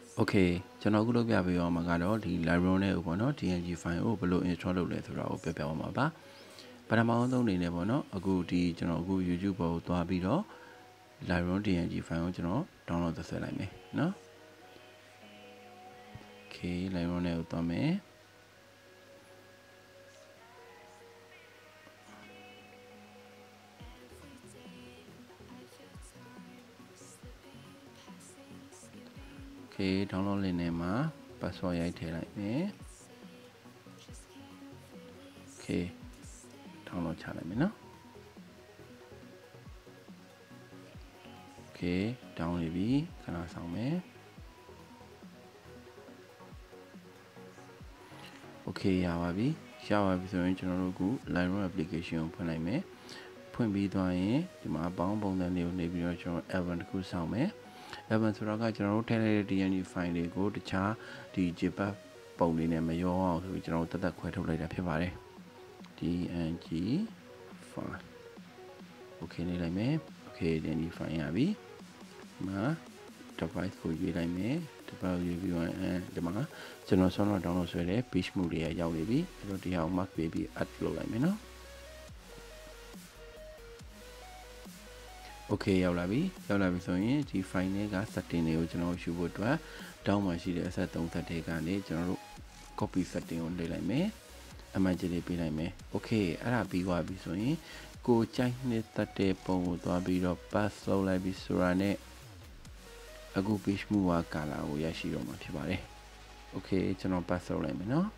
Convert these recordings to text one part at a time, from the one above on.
Okay ကျွန်တော်အခုလုပ်ပြပေးရမှာကတော့ဒီ library နဲ့ပေါ့နော် DNG file ကိုဘယ်လို install လုပ်လဲဆိုတာကိုပြောပြအောင်ပါပထမဆုံးအနေနဲ့ပေါ့နော်အခုဒီကျွန်တော်အခု YouTube ပေါ်ကိုသွားပြီးတော့ library DNG file ကိုကျွန်တော် download သက်ဆက်လိုက်မယ်နော် Okay library နဲ့ကိုသွားမယ် Okay download လေးနဲ့မှာ password ရိုက်ထည့်လိုက်မယ် Okay download ချလိုက်မယ်နော် Okay download ပြီခဏဆောင်မယ် Okay ရပါပြီဆိုရင်ကျွန်တော်တို့အခု library application ကိုဖွင့်လိုက်မယ်ဖွင့်ပြီးသွားရင်ဒီမှာပေါင်းပုံစံလေးကိုနေပြီးတော့ကျွန်တော် album တစ်ခုဆောင်းမယ် album ဆိုတော့ကကျွန်တော်တို့ထည့်လိုက်တဲ့ DNG file တွေကိုတခြားဒီ JPEG ပုံလေးနဲ့မရောအောင်ဆိုပြီးကျွန်တော်တို့တက်ခွဲထုတ်လိုက်တာဖြစ်ပါတယ် DNG file Okay နေလိုက်မယ် Okay DNG file ရပြီဒီမှာ device ကိုရွေးလိုက်မယ် device ရွေးပြီးတော့ဒီမှာကျွန်တော်ဆောင်းတော့ download ဆွဲတဲ့ page mode တွေရောက်နေပြီအဲ့တော့ဒီဟာကို mark ပေးပြီး add လုပ်လိုက်မယ်နော် Okay ရောက်လာပြီဆိုရင်ဒီ file တွေက setting တွေကိုကျွန်တော်ယူဖို့အတွက်တောင်းမှရှိတဲ့အဆက်3 setting ကနေကျွန်တော်တို့ copy setting ကိုနှိပ်လိုက်မယ်အမှန်ကြီးလေးပေးလိုက်မယ် Okay အဲ့ဒါပြီးသွားပြီဆိုရင်ကိုကြိုက်နှစ်သက်တဲ့ပုံကိုသွားပြီးတော့ pass လုပ်လိုက်ပြီးဆိုတာနဲ့အခု page move က color ကိုရရှိတော့မှာဖြစ်ပါတယ် Okay ကျွန်တော် pass လုပ်လိုက်မယ်နော်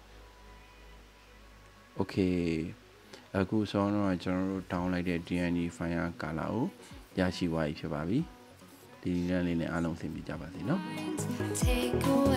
Okay အခုဆိုတော့ကျွန်တော်တို့ down လိုက်တဲ့ DNG file က color ကိုရရှိသွားပြီဖြစ်ပါပြီဒီနည်းလေးနဲ့အားလုံးသင်ပြကြပါစေနော်